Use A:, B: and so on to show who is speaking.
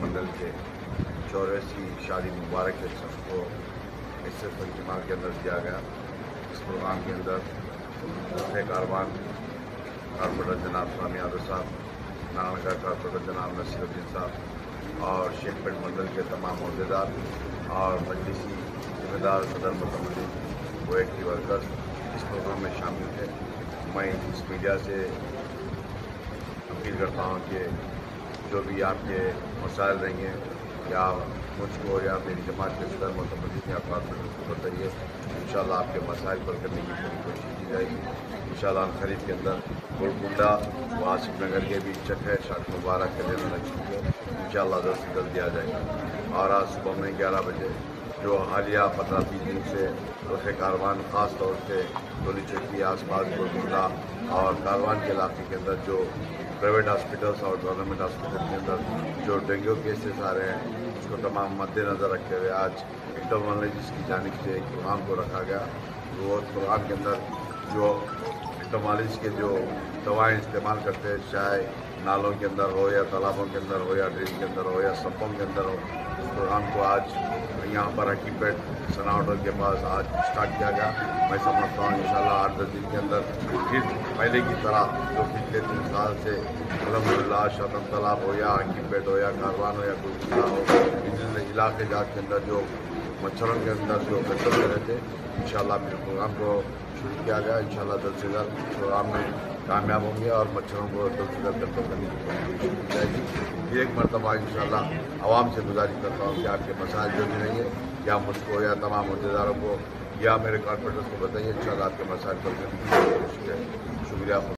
A: منڈل کے 84 شادی مبارک کے سب کو اس سے اجتماع کے اندر دیا گیا۔ اس پروگرام کے اندر رفیع کاروان کارپوریٹر جناب سوامی یادو صاحب، نارائن کارپوریٹر جناب نصیر الدین صاحب اور شیخ پیٹ منڈل کے تمام عہدیدار اور مجلسی ذمہ دار صدر متمدن کویت کی ورکرز اس پروگرام میں شامل تھے۔ میں اس میڈیا سے اپیل کرتا ہوں کہ جو بھی آپ کے مسائل رہیں گے یا مجھ کو یا میری جماعت کے صدر متمدن یا کارپوریٹر کو بتائیے، انشاءاللہ آپ کے مسائل پر کرنے کی پوری کوشش کی جائے گی۔ انشاءاللہ قریب کے اندر گولکنڈہ و آصف نگر کے بھی چک ہے، شادی مبارک کے دن لڑکی کو انشاءاللہ جلد سے جلد دیا جائے گا۔ اور آج صبح میں 11 بجے جو حالیہ 15-20 دن سے رفیع کاروان خاص طور سے ڈولی چکی آس پاس گولکنڈہ اور کاروان کے علاقے کے اندر جو پرائیویٹ ہاسپٹلس اور گورنمنٹ ہاسپٹل کے اندر جو ڈینگو کیسز آ رہے ہیں، اس کو تمام مد نظر رکھتے ہوئے آج انٹرمالوجسٹ کی جانب سے ایک پروگرام کو رکھا گیا۔ وہ پروگرام کے اندر جو انٹرمالوجسٹ کے جو دوائیں استعمال کرتے ہیں، چاہے نالوں کے اندر ہو یا تالابوں کے اندر ہو یا ڈرین کے اندر ہو یا سپوں کے اندر ہو، اس پروگرام کو آج یہاں پر حکیم سنا ہوٹل کے پاس آج اسٹارٹ کیا گیا۔ میں سمجھتا ہوں انشاءاللہ 8-10 دن کے اندر پھر پہلے کی طرح جو پچھلے 3 سال سے الحمدللہ شاطم تالاب ہو یا حکیم پیٹ ہو یا کاروان ہو یا گولکنڈہ ہو، ان علاقے جات کے اندر جو مچھروں کے اندر جو گٹر میں رہتے، انشاءاللہ پھر پروگرام کو شروع کیا گیا۔ انشاءاللہ جلد سے جلد پروگرام میں کامیاب ہوں گے اور مچھروں کو جلد سے جلد کنٹرول کرنے کی کوشش کی جائے گی۔ پھر ایک مرتبہ انشاءاللہ عوام سے گزارش کرتا ہوں کہ آپ کے مسائل جو بھی رہیں گے یا مجھ کو یا تمام عہدیداروں کو یا میرے کارپوریٹرز کو بتائیے، انشاءاللہ آپ کے مسائل کو کرنے کی کوشش ہے۔ شکریہ۔